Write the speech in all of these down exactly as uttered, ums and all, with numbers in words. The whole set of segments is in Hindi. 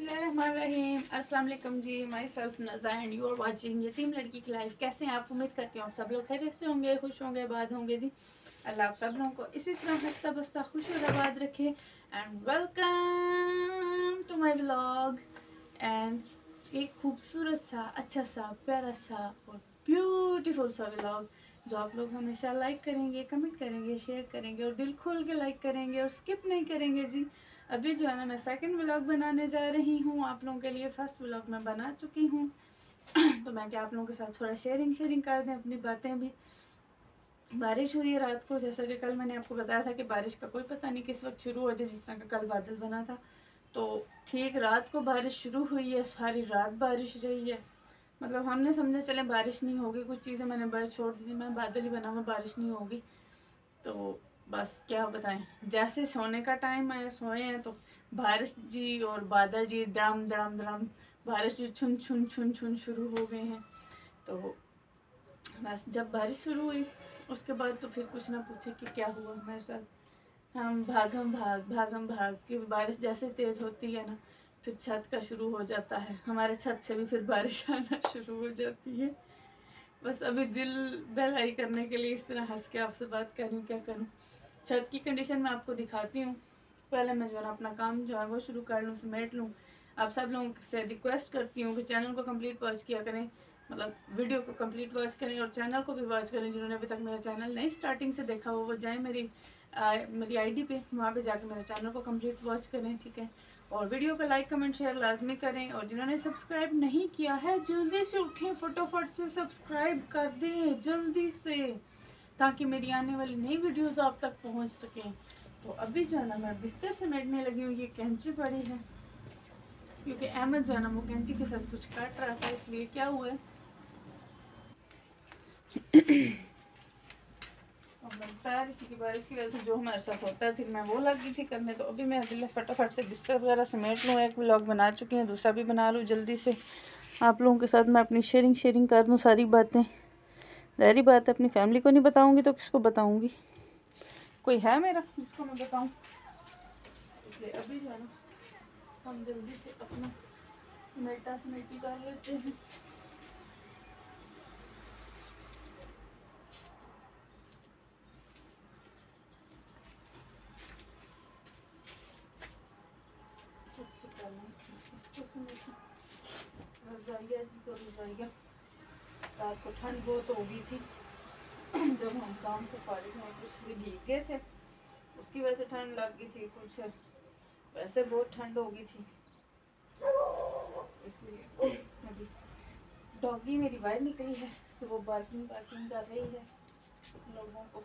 बिस्मिल्लाहिर्रहमानिर्रहीम। अस्सलाम वालेकुम जी। माई सेल्फ Naza and you are watching यतीम लड़की की लाइफ। कैसे हैं आप? उम्मीद करती हूँ आप सब लोग खैरियत से होंगे, खुश होंगे, आबाद होंगे जी। अल्लाह आप सब लोगों को इसी तरह हंसता बसता खुश और आबाद रखे। And welcome to my vlog. And एक खूबसूरत सा, अच्छा सा, प्यारा सा और ब्यूटीफुल सा व्लॉग जो आप लोग हमेशा लाइक करेंगे, कमेंट करेंगे, शेयर करेंगे और दिल खोल के लाइक करेंगे और स्किप नहीं करेंगे जी। अभी जो है ना मैं सेकंड व्लॉग बनाने जा रही हूँ आप लोगों के लिए। फर्स्ट व्लॉग मैं बना चुकी हूँ तो मैं क्या आप लोगों के साथ थोड़ा शेयरिंग शेयरिंग कर दें अपनी बातें भी। बारिश हुई है रात को, जैसा कि कल मैंने आपको बताया था कि बारिश का कोई पता नहीं किस वक्त शुरू हो जाए, जिस तरह का कल बादल बना था। तो ठीक रात को बारिश शुरू हुई है, सारी रात बारिश रही है। मतलब हमने समझे चले बारिश नहीं होगी, कुछ चीज़ें मैंने बस छोड़ दी थी, मैं बादल ही बना हुआ, बारिश नहीं होगी। तो बस क्या बताएं, जैसे सोने का टाइम है सोए हैं तो बारिश जी और बादल जी दम दम दम बारिश जी छुन छुन छुन छुन शुरू हो गए हैं। तो बस जब बारिश शुरू हुई उसके बाद तो फिर कुछ ना पूछे कि क्या हुआ मेरे साथ। हम भागम भाग भागम भाग कि बारिश जैसे तेज़ होती है ना फिर छत का शुरू हो जाता है, हमारे छत से भी फिर बारिश आना शुरू हो जाती है। बस अभी दिल बहलाई करने के लिए इस तरह हंस के आपसे बात कर रही हूँ, क्या करूँ। छत की कंडीशन मैं आपको दिखाती हूँ। पहले मैं जो है अपना काम जो है वो शुरू कर लूँ, समेट लूँ। आप सब लोगों से रिक्वेस्ट करती हूँ कि चैनल को कंप्लीट वॉच किया करें, मतलब वीडियो को कंप्लीट वॉच करें और चैनल को भी वॉच करें। जिन्होंने अभी तक मेरा चैनल नहीं स्टार्टिंग से देखा हो वो जाएँ मेरी आ, मेरी आईडी पे, वहाँ पे जाकर मेरे चैनल को कंप्लीट वॉच करें, ठीक है। और वीडियो को लाइक कमेंट शेयर लाजमी करें। और जिन्होंने सब्सक्राइब नहीं किया है जल्दी से उठें, फटाफट से सब्सक्राइब कर दें जल्दी से, ताकि मेरी आने वाली नई वीडियोस आप तक पहुंच सकें। तो अभी जो है ना मैं बिस्तर समेटने लगी हूँ। ये कैंची पड़ी है क्योंकि अहमद जो है ना वो कैंची के साथ कुछ काट रहा था, इसलिए क्या हुआ है और मैं बता रही थी कि बारिश की वजह से जो हमारे साथ होता है फिर मैं वो लगी थी करने। तो अभी मैं दिल फटाफट से बिस्तर वगैरह समेट लूँ। एक व्लॉग बना चुकी हूँ, दूसरा भी बना लूँ जल्दी से। आप लोगों के साथ मैं अपनी शेयरिंग शेयरिंग कर दूँ सारी बातें। ज़ाहिर बात है अपनी फैमिली को नहीं बताऊँगी तो किसको बताऊँगी, कोई है मेरा जिसको मैं बताऊँ। इसलिए अभी जो है ना हम जल्दी से अपना समेटा समेटी कर लेते हैं। सबसे पहले इसको समेटा, रजाइया जी को रजाइया। रात को ठंड बहुत हो गई थी जब हम काम से फारिग हुए, कुछ भीग गए थे उसकी वजह से ठंड लग गई थी, कुछ वैसे बहुत ठंड हो गई थी इसलिए। अभी डॉगी मेरी बाहर निकली है तो वो बार्किंग बार्किंग कर रही है लोगों को।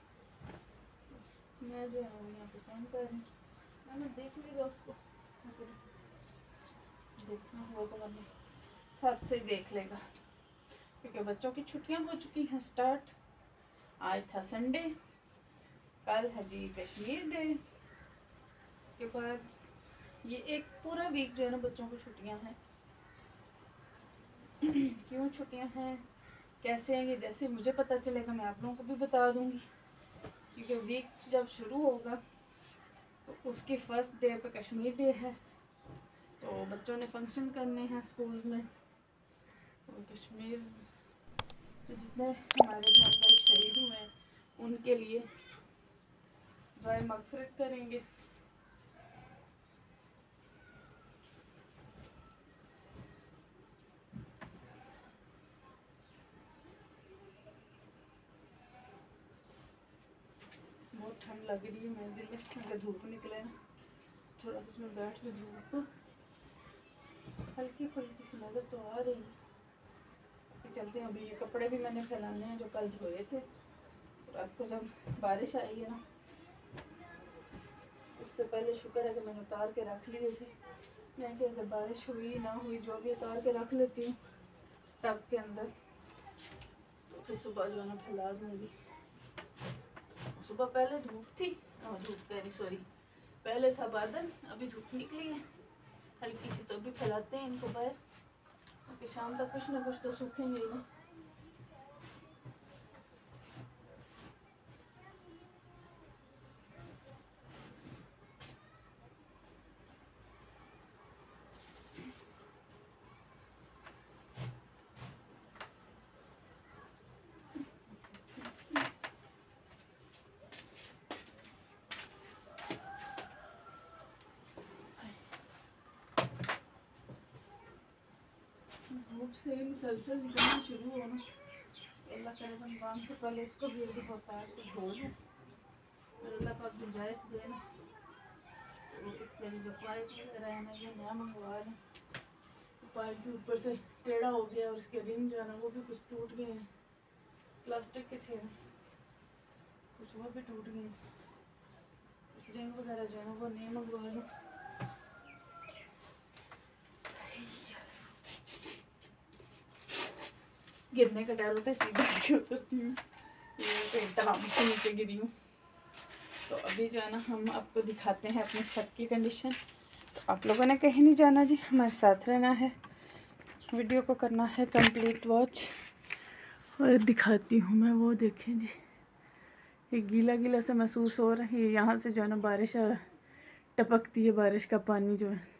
मैं जो है वो यहाँ पे काम कर रही हूँ, मैंने देख लिया उसको, देखना हुआ तो मैंने छत से देख लेगा क्योंकि बच्चों की छुट्टियाँ हो चुकी हैं स्टार्ट। आज था संडे, कल है जी कश्मीर डे। उसके बाद ये एक पूरा वीक जो है ना बच्चों को छुट्टियां हैं। क्यों छुट्टियां हैं, कैसे हैं, ये जैसे मुझे पता चलेगा मैं आप लोगों को भी बता दूंगी। क्योंकि वीक जब शुरू होगा तो उसकी फर्स्ट डे पे कश्मीर डे है, तो बच्चों ने फंक्शन करने हैं स्कूल्स में। तो कश्मीर जितने हमारे जो अंदर शहीद हुए हैं उनके लिए दुआए मगफिरत करेंगे। बहुत ठंड लग रही है, मैं दिल अगर धूप निकले ना थोड़ा सा उसमें बैठ के धूप हल्की फुल्की सी नज़र तो आ रही है। चलते हैं, अभी ये कपड़े भी मैंने फैलाने हैं जो कल धोए थे। रात को जब बारिश आई है ना उससे पहले शुक्र है कि मैंने उतार के रख लिए थे। मैं कि अगर बारिश हुई ना हुई जो भी उतार के रख लेती हूँ टब के अंदर, तो फिर सुबह जो है ना फैला दूँगी। सुबह पहले धूप थी, धूप कह रही सॉरी पहले था बादल, अभी धूप निकली है हल्की सी, तो अभी फैलाते हैं इनको बाहर क्योंकि शाम तक कुछ ना कुछ तो सूखेंगे ही ना। धूप से ही मुसलसल निकलना शुरू हो ना, अल्लाह करे रमज़ान से पहले इसको भी यदि होता है तो धो लूँ, अल्लाह पाक गुंजाइश देना। तो इसके लिए जो पाइप वगैरह है ना ये नया मंगवा लें। पाइप भी ऊपर से टेढ़ा हो गया और इसके रिंग जो है ना वो भी कुछ टूट गए हैं, प्लास्टिक के थे ना, कुछ वो भी टूट गए। कुछ रिंग वगैरह जो है ना वो नए मंगवा लूँ। गिरने का डर होता है इसलिए बैठ के उतरती हूँ, ये एकदम से नीचे गिरी हूँ। तो अभी जो है ना हम आपको दिखाते हैं अपनी छत की कंडीशन। तो आप लोगों ने कहीं नहीं जाना जी, हमारे साथ रहना है, वीडियो को करना है कंप्लीट वॉच। और दिखाती हूँ मैं, वो देखें जी, ये गीला गीला सा महसूस हो रहा है। ये यहाँ से जो है ना बारिश टपकती है, बारिश का पानी जो है।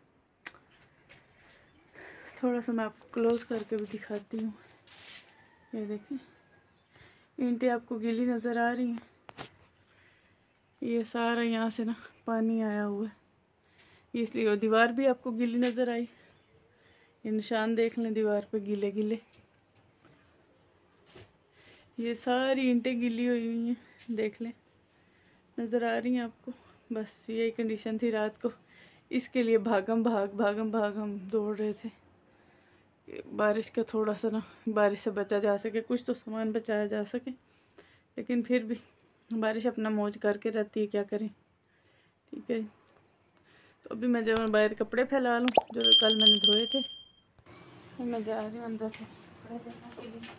थोड़ा सा मैं आपको क्लोज करके भी दिखाती हूँ। ये देखें, ईंटें आपको गीली नज़र आ रही हैं। ये सारा यहाँ से ना पानी आया हुआ है, इसलिए वो दीवार भी आपको गीली नज़र आई। ये निशान देख लें दीवार पे गीले गीले, ये सारी ईंटें गीली हुई हुई हैं, देख लें, नज़र आ रही हैं आपको। बस यही कंडीशन थी रात को, इसके लिए भागम भाग भागम भाग हम दौड़ रहे थे कि बारिश का थोड़ा सा ना, बारिश से बचा जा सके, कुछ तो सामान बचाया जा सके। लेकिन फिर भी बारिश अपना मौज करके रहती है, क्या करें। ठीक है, तो अभी मैं जो बाहर कपड़े फैला लूँ जो कल मैंने धोए थे। फिर मैं जा रही हूँ अंदर से कपड़े देखने के लिए।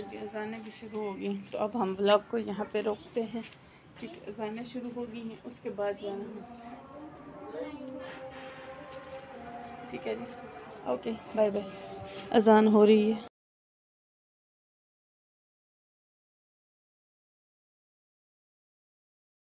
जी अजानें भी शुरू हो गई, तो अब हम व्लॉग को यहाँ पे रोकते हैं क्योंकि अजानें शुरू हो गई हैं। उसके बाद जो है ना, ठीक है जी, ओके बाय बाय। अजान हो रही है।